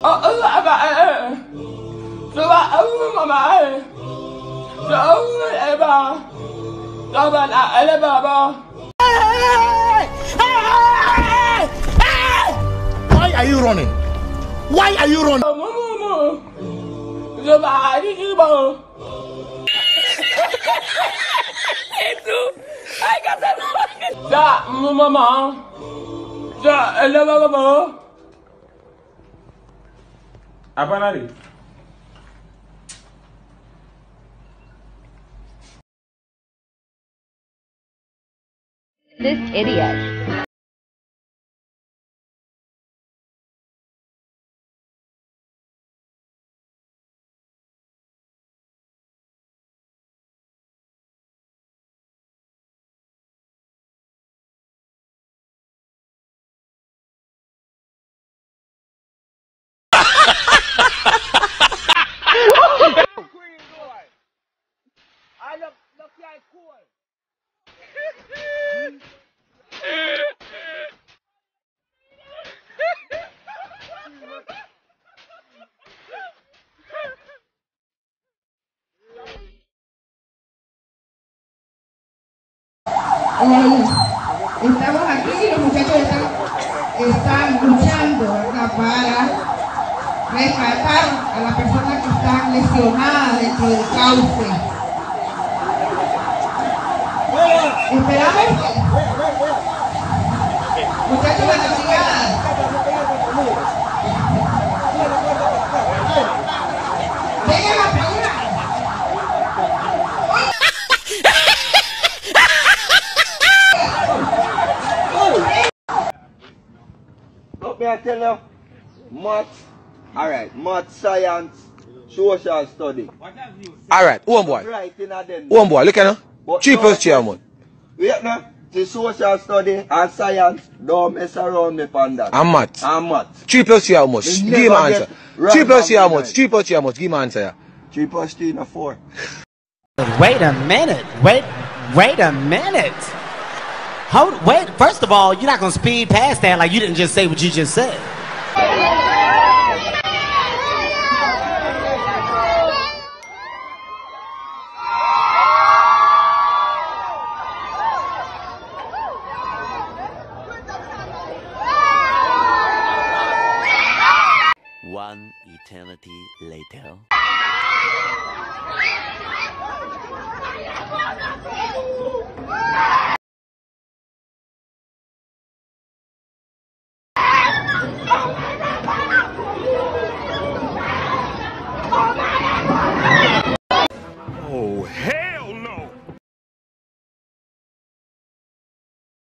Why are you running? Why are you running? Apa nari? This idiot. Estamos aquí y los muchachos están luchando, ¿verdad?, para rescatar a las personas que están lesionadas dentro del cauce. Esperamos, muchachos de la brigada, vengan a pegar. Look, me I tell you, maths, alright, maths, science, social study. Alright, one boy. Writing of them. One boy, look at now. 3 plus chairman. Wait now, the social study and science, don't mess around me on that. And maths. And maths. 3 plus chair how much? Give me an answer. 3 plus chair how much? 3 plus chair how much? Give me an answer. 3 plus 3 is 4. Wait a minute. Wait a minute. Wait, first of all, you're not going to speed past that like you didn't just say what you just said. One eternity later.